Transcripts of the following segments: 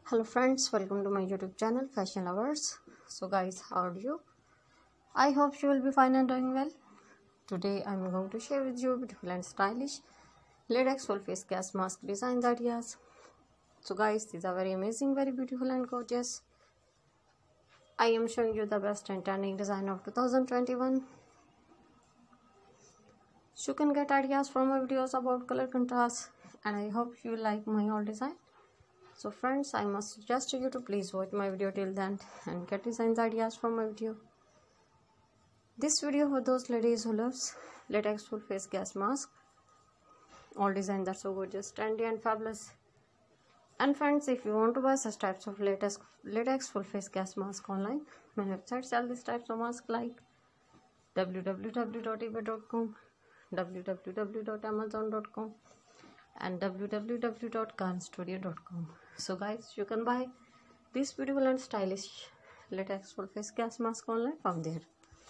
Hello friends, welcome to my YouTube channel Fashion Lovers. So guys, how are you? I hope you will be fine and doing well. Today I am going to share with you beautiful and stylish latex full face gas mask design ideas. So guys, these are very amazing, very beautiful and gorgeous. I am showing you the best and trending design of 2021. You can get ideas from my videos about color contrast, and I hope you like my all design. So friends, I must suggest you to please watch my video till the end and get designs ideas from my video. This video for those ladies who loves latex full face gas mask. All designs are so gorgeous, trendy and fabulous. And friends, if you want to buy such types of latex full face gas mask online, my website sell these types of masks like www.ebay.com, www.amazon.com and www.canstudio.com. So guys, you can buy this beautiful and stylish latex full face gas mask online from there.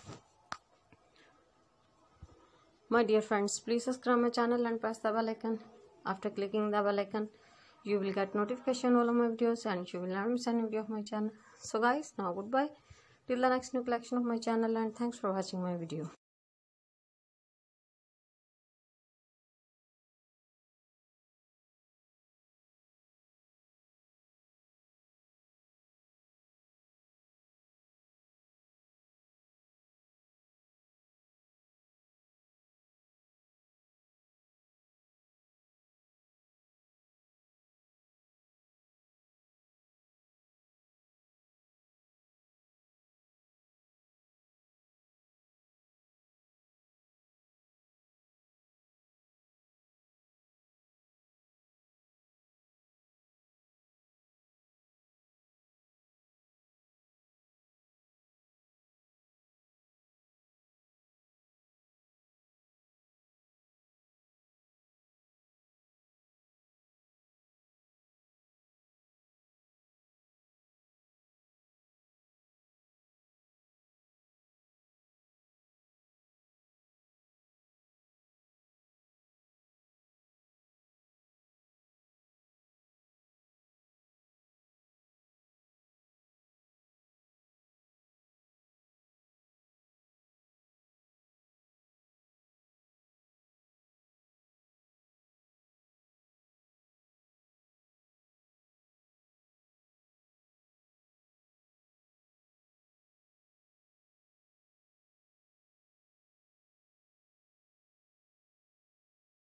My dear friends, please subscribe my channel and press the bell icon. After clicking the bell icon, you will get notification all of my videos and you will never miss any video of my channel. So guys, now goodbye till the next new collection of my channel, and thanks for watching my video.